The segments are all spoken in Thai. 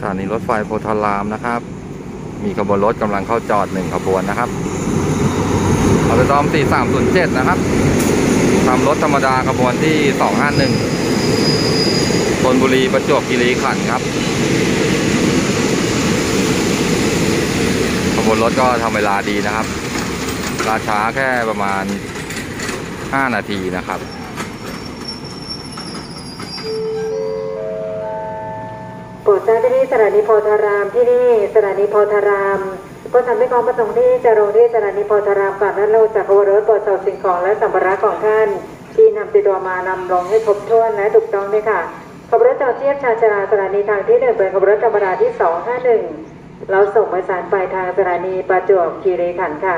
ถานีรถไฟโพธารามนะครับมีขบวนรถกำลังเข้าจอด1ขบวนนะครับอตม4307นะครับทำรถธรรมดาขบวนที่251ธนบุรีประจวบคีรีขันธ์ครับขบวนรถก็ทำเวลาดีนะครับราช้าแค่ประมาณ5 นาทีนะครับโปรดทราบที่นี่สถานีโพธารามที่นี่สถานีโพธารามก็ทำให้ความประสงค์ที่จะลงที่สถานีโพธารามก่อนนั้นเราจากขบวนรถตรวจสอบสิ่งของและสัมภาระของท่านที่นำติดตัวมานำลงให้ครบถ้วนและถูกต้องด้วยค่ะขบวนรถจอดเทียบชานชาลาสถานีทางที่1เป็นขบวนรถธรรมดาที่251เราส่งโดยสารปลายทางสถานีประจวบคีรีขันธ์ค่ะ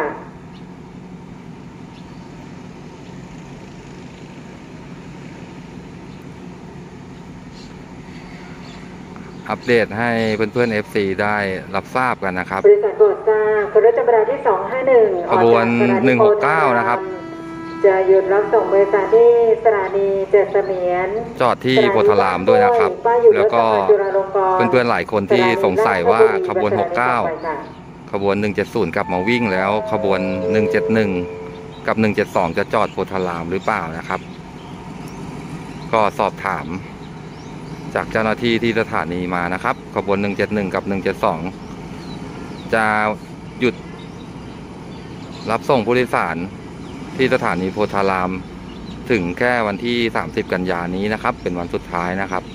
อัปเดตให้เพื่อนๆ FC ได้รับทราบกันนะครับบริษัทโปรดทราบขบวนรถธรรมดาที่251 ขบวน169นะครับจะหยุดรับส่งบริษัทที่สถานีเจ็ดเสมียนจอดที่โพธารามด้วยนะครับแล้วก็เพื่อนๆหลายคนที่สงสัยว่าขบวน69ขบวน170กลับมาวิ่งแล้วขบวน171กับ172จะจอดโพธารามหรือเปล่านะครับก็สอบถามจากเจ้าหน้าที่ที่สถานีมานะครับขบวน171กับ172จะหยุดรับส่งผู้โดยสารที่สถานีโพธารามถึงแค่วันที่30 กันยายนนี้นะครับเป็นวันสุดท้ายนะครับ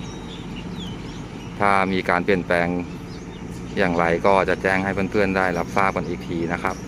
ถ้ามีการเปลี่ยนแปลงอย่างไรก็จะแจ้งให้เพื่อนๆได้รับทราบกันอีกทีนะครับ